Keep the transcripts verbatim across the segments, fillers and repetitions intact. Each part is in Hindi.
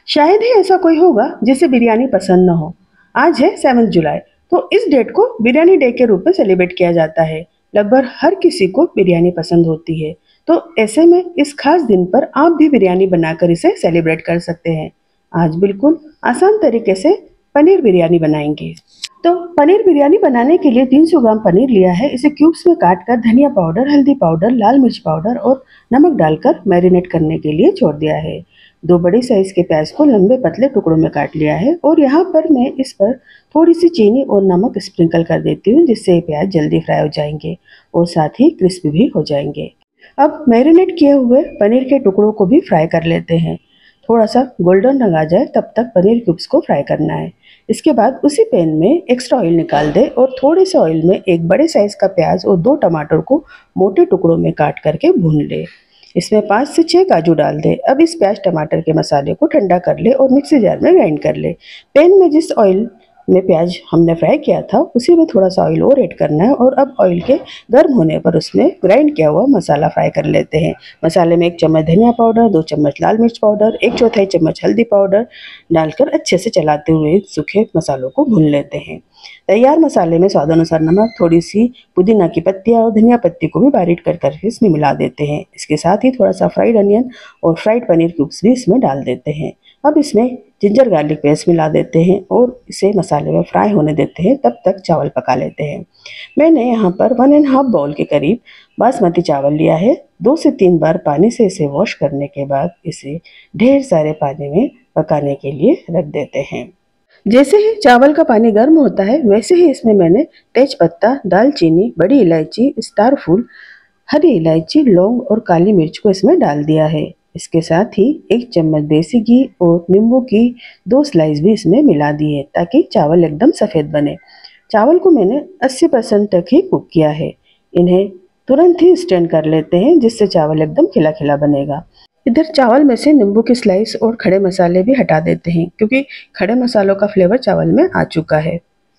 शायद ही ऐसा कोई होगा जिसे बिरयानी पसंद न हो। आज है सेवन्थ जुलाई, तो इस डेट को बिरयानी डे के रूप में सेलिब्रेट किया जाता है। लगभग हर किसी को बिरयानी पसंद होती है, तो ऐसे में इस खास दिन पर आप भी बिरयानी बनाकर इसे सेलिब्रेट कर सकते हैं। आज बिल्कुल आसान तरीके से पनीर बिरयानी बनाएंगे। तो पनीर बिरयानी बनाने के लिए तीन सौ ग्राम पनीर लिया है। इसे क्यूब्स में काटकर धनिया पाउडर, हल्दी पाउडर, लाल मिर्च पाउडर और नमक डालकर मैरिनेट करने के लिए छोड़ दिया है। दो बड़ी साइज के प्याज को लंबे पतले टुकड़ों में काट लिया है और यहाँ पर मैं इस पर थोड़ी सी चीनी और नमक स्प्रिंकल कर देती हूँ, जिससे ये प्याज जल्दी फ्राई हो जाएंगे और साथ ही क्रिस्पी भी हो जाएंगे। अब मैरिनेट किए हुए पनीर के टुकड़ों को भी फ्राई कर लेते हैं। थोड़ा सा गोल्डन रंग आ जाए तब तक पनीर क्यूब्स को फ्राई करना है। इसके बाद उसी पैन में एक्स्ट्रा ऑयल निकाल दे और थोड़े से ऑयल में एक बड़े साइज का प्याज और दो टमाटर को मोटे टुकड़ों में काट करके भून ले। इसमें पाँच से छः काजू डाल दे। अब इस प्याज टमाटर के मसाले को ठंडा कर ले और मिक्सी जार में ग्राइंड कर ले। पैन में जिस ऑयल में प्याज हमने फ्राई किया था उसी में थोड़ा सा ऑयल और ऐड करना है और अब ऑयल के गर्म होने पर उसमें ग्राइंड किया हुआ मसाला फ्राई कर लेते हैं। मसाले में एक चम्मच धनिया पाउडर, दो चम्मच लाल मिर्च पाउडर, एक चौथाई चम्मच हल्दी पाउडर डालकर अच्छे से चलाते हुए सूखे मसालों को भून लेते हैं। तैयार मसाले में स्वादानुसार नमक, थोड़ी सी पुदीना की पत्तियाँ और धनिया पत्ती को भी बारीक कर कर इसमें मिला देते हैं। इसके साथ ही थोड़ा सा फ्राइड अनियन और फ्राइड पनीर क्यूब्स भी इसमें डाल देते हैं। अब इसमें जिंजर गार्लिक पेस्ट मिला देते हैं और इसे मसाले में फ्राई होने देते हैं। तब तक चावल पका लेते हैं। मैंने यहाँ पर वन एंड हाफ बाउल के करीब बासमती चावल लिया है। दो से तीन बार पानी से इसे वॉश करने के बाद इसे ढेर सारे पानी में पकाने के लिए रख देते हैं। जैसे ही चावल का पानी गर्म होता है वैसे ही इसमें मैंने तेज पत्ता, दालचीनी, बड़ी इलायची, स्टार फूल, हरी इलायची, लौंग और काली मिर्च को इसमें डाल दिया है। इसके साथ ही एक चम्मच देसी घी और नींबू की दो स्लाइस भी इसमें मिला दी है ताकि चावल एकदम सफ़ेद बने। चावल को मैंने अस्सी परसेंट तक ही कुक किया है। इन्हें तुरंत ही स्ट्रेन कर लेते हैं जिससे चावल एकदम खिला खिला बनेगा। इधर चावल में से नींबू की स्लाइस और खड़े मसाले भी हटा देते हैं क्योंकि खड़े मसालों का फ्लेवर चावल में आ चुका है।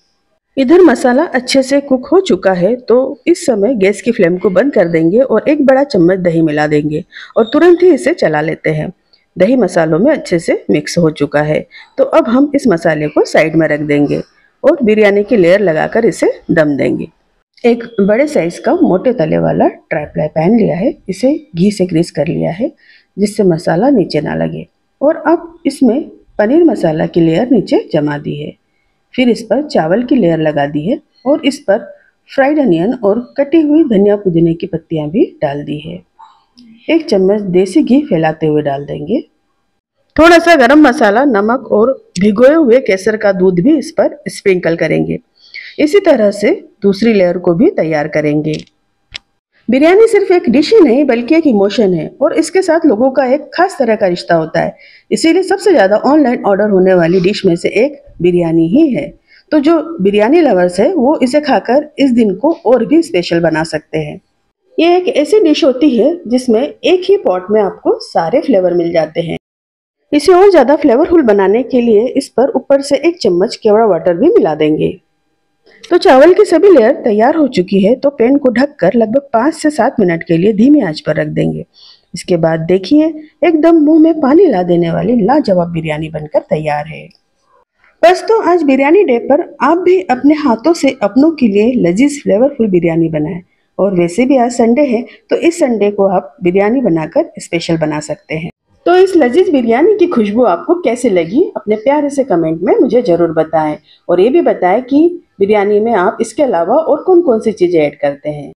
इधर मसाला अच्छे से कुक हो चुका है तो इस समय गैस की फ्लेम को बंद कर देंगे और एक बड़ा चम्मच दही मिला देंगे और तुरंत ही इसे चला लेते हैं। दही मसालों में अच्छे से मिक्स हो चुका है तो अब हम इस मसाले को साइड में रख देंगे और बिरयानी की लेयर लगाकर इसे दम देंगे। एक बड़े साइज का मोटे तले वाला ट्राइप्लाई पैन लिया है। इसे घी से ग्रीस कर लिया है जिससे मसाला नीचे ना लगे और अब इसमें पनीर मसाला की लेयर नीचे जमा दी है। फिर इस पर चावल की लेयर लगा दी है और इस पर फ्राइड अनियन और कटी हुई धनिया पुदीने की पत्तियां भी डाल दी है। एक चम्मच देसी घी फैलाते हुए डाल देंगे। थोड़ा सा गरम मसाला, नमक और भिगोए हुए केसर का दूध भी इस पर स्प्रिंकल करेंगे। इसी तरह से दूसरी लेयर को भी तैयार करेंगे। बिरयानी सिर्फ एक डिश ही नहीं बल्कि एक इमोशन है और इसके साथ लोगों का एक खास तरह का रिश्ता होता है। इसीलिए सबसे ज़्यादा ऑनलाइन ऑर्डर होने वाली डिश में से एक बिरयानी ही है। तो जो बिरयानी लवर्स है वो इसे खाकर इस दिन को और भी स्पेशल बना सकते हैं। ये एक ऐसी डिश होती है जिसमें एक ही पॉट में आपको सारे फ्लेवर मिल जाते हैं। इसे और ज़्यादा फ्लेवरफुल बनाने के लिए इस पर ऊपर से एक चम्मच केवड़ा वाटर भी मिला देंगे। तो चावल की सभी लेयर तैयार हो चुकी है तो पैन को ढककर लगभग पाँच से सात मिनट के लिए धीमी आंच पर रख देंगे। इसके बाद देखिए एकदम मुंह में पानी ला देने वाली लाजवाब बिरयानी बनकर तैयार है। बस तो आज बिरयानी डे पर आप भी अपने हाथों से अपनों के लिए लजीज फ्लेवरफुल बिरयानी बनाएं। और वैसे भी आज संडे है तो इस संडे को आप बिरयानी बनाकर स्पेशल बना सकते हैं। तो इस लजीज बिरयानी की खुशबू आपको कैसे लगी अपने प्यारे से कमेंट में मुझे जरूर बताएं और ये भी बताएं कि बिरयानी में आप इसके अलावा और कौन कौन सी चीजें ऐड करते हैं।